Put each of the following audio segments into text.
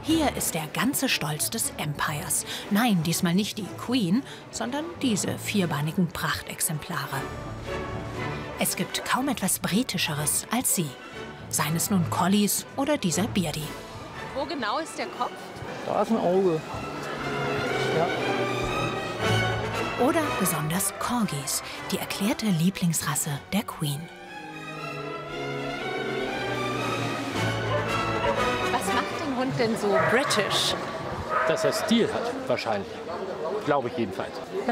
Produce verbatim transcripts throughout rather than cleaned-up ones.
Hier ist der ganze Stolz des Empires. Nein, diesmal nicht die Queen, sondern diese vierbeinigen Prachtexemplare. Es gibt kaum etwas Britischeres als sie. Seien es nun Collies oder dieser Beardy. Wo genau ist der Kopf? Da ist ein Auge. Ja. Oder besonders Corgis, die erklärte Lieblingsrasse der Queen. Was macht den Hund denn so britisch? Dass er Stil hat, wahrscheinlich. Glaube ich jedenfalls.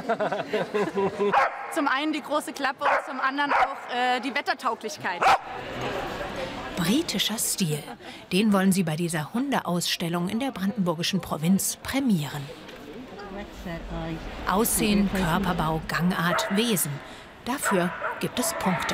Zum einen die große Klappe und zum anderen auch äh, die Wettertauglichkeit. Britischer Stil, den wollen sie bei dieser Hundeausstellung in der brandenburgischen Provinz prämieren. Aussehen, Körperbau, Gangart, Wesen. Dafür gibt es Punkte.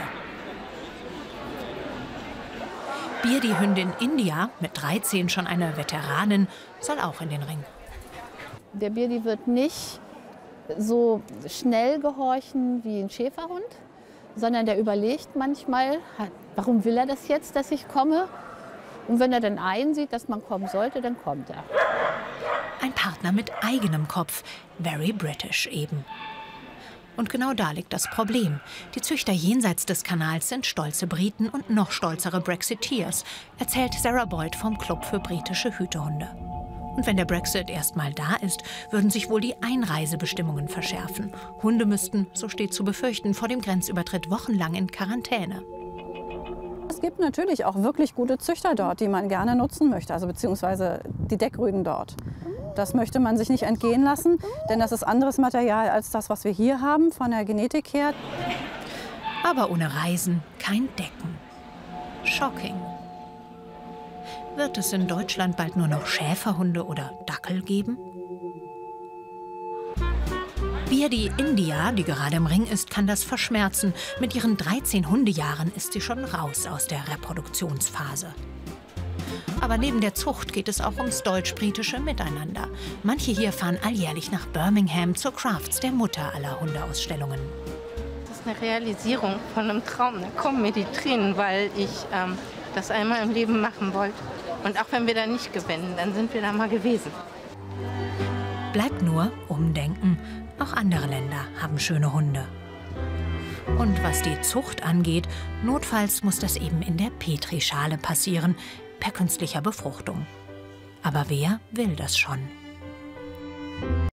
Beardy-Hündin India, mit dreizehn schon eine Veteranin, soll auch in den Ring. Der Beardy wird nicht so schnell gehorchen wie ein Schäferhund, sondern der überlegt manchmal, warum will er das jetzt, dass ich komme? Und wenn er dann einsieht, dass man kommen sollte, dann kommt er. Ein Partner mit eigenem Kopf, very British eben. Und genau da liegt das Problem. Die Züchter jenseits des Kanals sind stolze Briten und noch stolzere Brexiteers, erzählt Sarah Boyd vom Club für britische Hütehunde. Und wenn der Brexit erst mal da ist, würden sich wohl die Einreisebestimmungen verschärfen. Hunde müssten, so steht zu befürchten, vor dem Grenzübertritt wochenlang in Quarantäne. Es gibt natürlich auch wirklich gute Züchter dort, die man gerne nutzen möchte, also beziehungsweise die Deckrüden dort. Das möchte man sich nicht entgehen lassen, denn das ist anderes Material als das, was wir hier haben, von der Genetik her. Aber ohne Reisen kein Decken. Shocking. Wird es in Deutschland bald nur noch Schäferhunde oder Dackel geben? Beardy India, die gerade im Ring ist, kann das verschmerzen. Mit ihren dreizehn Hundejahren ist sie schon raus aus der Reproduktionsphase. Aber neben der Zucht geht es auch ums deutsch-britische Miteinander. Manche hier fahren alljährlich nach Birmingham zur Crafts, der Mutter aller Hundeausstellungen. Das ist eine Realisierung von einem Traum. Da kommen mir die Tränen, weil ich ähm, das einmal im Leben machen wollte. Und auch wenn wir da nicht gewinnen, dann sind wir da mal gewesen. Bleibt nur umdenken. Auch andere Länder haben schöne Hunde. Und was die Zucht angeht, notfalls muss das eben in der Petrischale passieren, per künstlicher Befruchtung. Aber wer will das schon?